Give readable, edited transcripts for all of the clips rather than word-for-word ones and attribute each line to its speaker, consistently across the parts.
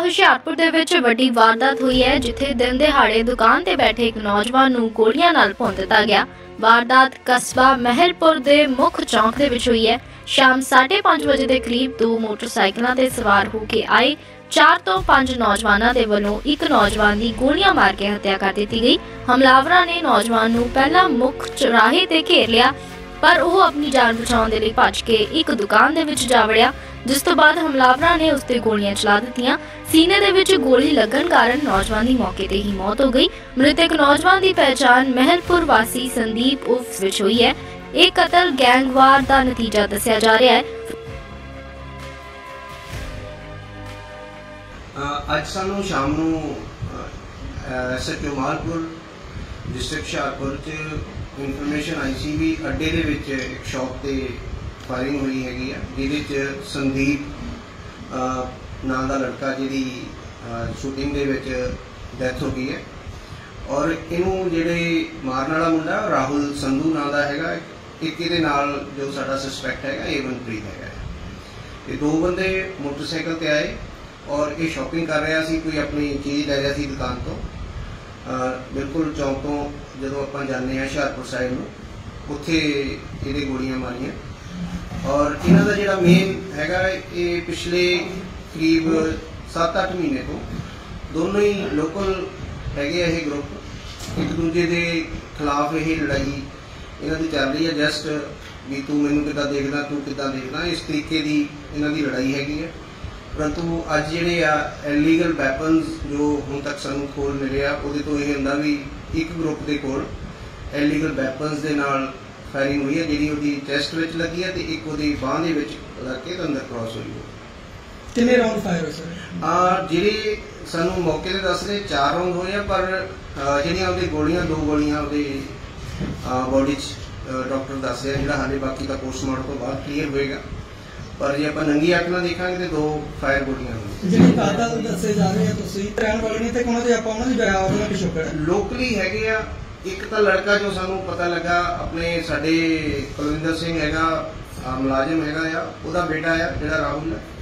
Speaker 1: ਹੁਸ਼ਿਆਰਪੁਰ ਦੇ ਵਿੱਚ ਵੱਡੀ ਵਾਰਦਾਤ ਹੋਈ ਹੈ, ਜਿੱਥੇ ਦਿਨ ਦਿਹਾੜੇ ਦੁਕਾਨ ਤੇ ਬੈਠੇ ਇੱਕ ਨੌਜਵਾਨ ਨੂੰ ਗੋਲੀਆਂ ਨਾਲ ਭੁੰਨ ਦਿੱਤਾ ਗਿਆ। ਵਾਰਦਾਤ ਕਸਬਾ ਮਹਿਲਪੁਰ ਦੇ ਮੁੱਖ ਚੌਂਕ ਦੇ ਵਿੱਚ ਹੋਈ ਹੈ। ਸ਼ਾਮ 5:30 ਵਜੇ ਦੇ ਕਰੀਬ ਦੋ ਮੋਟਰਸਾਈਕਲਾਂ ਤੇ ਸਵਾਰ ਹੋ ਕੇ ਆਏ 4 ਤੋਂ 5 ਨੌਜਵਾਨਾਂ ਦੇ ਵੱਲੋਂ ਇੱਕ ਨੌਜਵਾਨ ਦੀ ਗੋਲੀਆਂ ਮਾਰ ਕੇ ਹੱਤਿਆ ਕਰ ਦਿੱਤੀ ਗਈ। ਹਮਲਾਵਰਾਂ ਨੇ ਨੌਜਵਾਨ ਨੂੰ ਪਹਿਲਾਂ ਮੁੱਖ ਚੌਰਾਹੇ ਤੇ ਘੇਰ ਲਿਆ, पर वो अपनी जान बचाने के लिए भज के एक दुकान दे विच जा वड़िया, जिस तो बाद हमलावरां ने उस ते गोलियां चला दित्तियां। सीने दे विच गोली लगन कारण नौजवान की मौके ते ही मौत हो गई। मृतक नौजवान की पहचान महलपुर वासी संदीप उर्फ विच हुई है। एक कतल गैंगवार का नतीजा दस्सिया जा रहा है।
Speaker 2: ਅੱਜ ਸਾਨੂੰ शाम ਨੂੰ SHO ਮਾਲਪੁਰ डिस्ट्रिक्ट ਹੁਸ਼ਿਆਰਪੁਰ ਚ इनफॉर्मेशन आई सी भी अड्डे दे विच एक शॉप ते फायरिंग हुई हैगी है, जिहदे च संदीप नाम दा लड़का जिहदी शूटिंग दे विच डेथ हो गई है। और इनू जिहड़े मारन वाला मुंडा राहुल संधू नाम दा हैगा, एक इहदे नाल जो साडा सस्पैक्ट हैगा एवनप्रीत हैगा। ये दो बंदे मोटरसाइकिल ते आए और ये शॉपिंग कर रहा सी, कोई अपनी चीज़ लै रहा सी दुकान तो। बिल्कुल चौंक तो जो आप जाने हुशियारपुर साइड में उत्थे ये गोलियां मारियां। और इन्हों का जो मेन हैगा ये पिछले करीब 7-8 महीने तो दोनों ही लोकल हैगे ये ग्रुप एक दूजे के खिलाफ ये लड़ाई इन्हों की चल रही है। जस्ट भी तू मैनू किद्दां देखदा, तू किद्दां देखदा, इस तरीके की इन्हों की लड़ाई हैगी है। परंतु अज जिहड़े इलीगल वैपन्स जो हुण तक सानू खोल मिले उहदे तो यह हुंदा भी एक ग्रुप के कोल इलीगल वैपन्स दे नाल फायरिंग हुई है, जिहड़ी उहदी चैस्ट विच लगी है ते एक उहदी बांह दे विच लग के अंदर क्रॉस हुई है।
Speaker 3: कितने राउंड फायर होए सर?
Speaker 2: जिहड़े सानू मौके ते दस रहे 4 राउंड होए आ, पर जिहड़ियां उहदी गोलियां 2 गोलियां उहदे बॉडी च डॉक्टर दस रहे, जिहड़ा हाले बाकी का पोस्टमार्टम तो बाद क्लीयर होएगा। पर जे आपां नंगी अख नाल देखांगे तो 2 फायर गोलियां होईयां।
Speaker 3: जिहड़े कातल दसे जा रहे हैं तुसीं रहण वाले ने ते उन्हां दे आपां उन्हां दी बराबर दा पिछोकड़
Speaker 2: लोकली हैगे आ। एक तो लड़का जो सानू पता लगा अपने साडे कुलविंदर सिंह हैगा मुलाजिम हैगा आ, उहदा बेटा आ जिहड़ा राहुल है।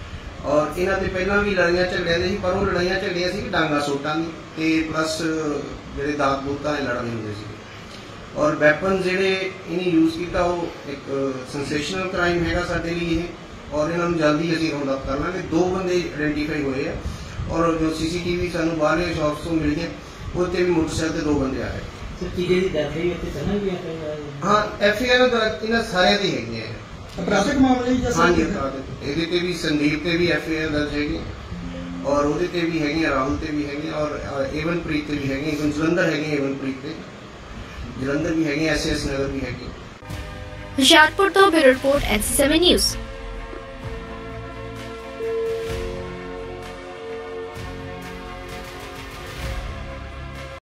Speaker 2: और इन्हां दे पहलां भी लड़ाइयां झगड़ियां सी, पर वो लड़ाइयां झगड़ियां सी डांगा सोटां दी ते प्लस जिहड़े दात बूतां लड़दे हुंदे सी। और वैपन जिहड़े इन्हें यूज़ किया वो एक सेंसेशनल क्राइम हैगा साडे लिए ये, और इन्हों जल्दी असीं राउंड अप कर लांगे। 2 बंदे आइडेंटिफाई हुए हैं और जो CCTV सानू बाहरले शॉप्स तो मिली है उसते भी मोटरसाइकिल ते 2 बंदे आ रहे। हाँ FIR इन्हां सारियां दी हैगी है
Speaker 3: अपराधिक मामले जी।
Speaker 2: हाँ जी अपराधिक इहदे ते भी संदीप ते भी FIR दर्ज हैगी और उहदे ते भी हैगी, राहुल ते भी हैगी और एवनप्रीत ते भी हैगी, जलंधर हैगी एवनप्रीत ते जलंधर भी हैगी, SS नगर भी हैगी।
Speaker 1: ਹੁਸ਼ਿਆਰਪੁਰ ਤੋਂ ਬਿਊਰੋ ਰਿਪੋर्ट NC7 न्यूज़।